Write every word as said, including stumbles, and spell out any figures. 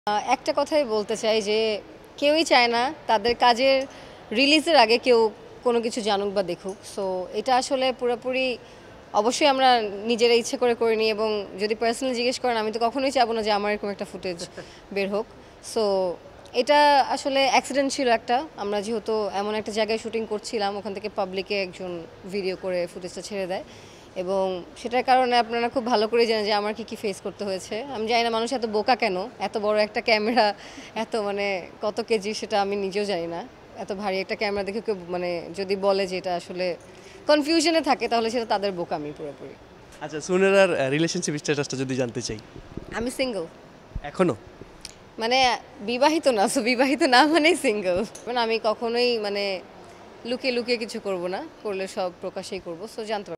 একটা কথাই বলতে চাই যে কেউই চায় না তাদের কাজের রিলিজের আগে কেউ কোনো কিছু জানুক বা দেখুক। সো এটা আসলে পুরোপুরি অবশ্যই আমরা নিজেরা ইচ্ছে করে করিনি, এবং যদি পার্সোনালি জিজ্ঞেস করেন আমি তো কখনোই চাবো না যে আমার এরকম একটা ফুটেজ বের হোক। সো এটা আসলে অ্যাক্সিডেন্ট ছিল একটা। আমরা যেহেতু এমন একটা জায়গায় শুটিং করছিলাম, ওখান থেকে পাবলিকে একজন ভিডিও করে ফুটেজটা ছেড়ে দেয়, এবং সেটার কারণে আপনারা খুব ভালো করে জানেন যে আমার কী কী ফেস করতে হয়েছে। আমি জানি না মানুষ এত বোকা কেন, এত বড় একটা ক্যামেরা, এত মানে কত কেজি সেটা আমি নিজেও জানি না। এত ভারী একটা ক্যামেরা দেখে কেউ মানে যদি বলে যে এটা আসলে কনফিউশনে থাকে, তাহলে সেটা তাদের বোকামি পুরোপুরি। আচ্ছা, সুনেরার রিলেশনশিপ স্ট্যাটাসটা যদি জানতে চাই। আমি সিঙ্গেল এখনো? মানে বিবাহিত না, সো বিবাহিত না মানেই সিঙ্গেল। মানে আমি কখনোই মানে লুকিয়ে লুকিয়ে কিছু করব না, করলে সব প্রকাশেই করব। সো জানতে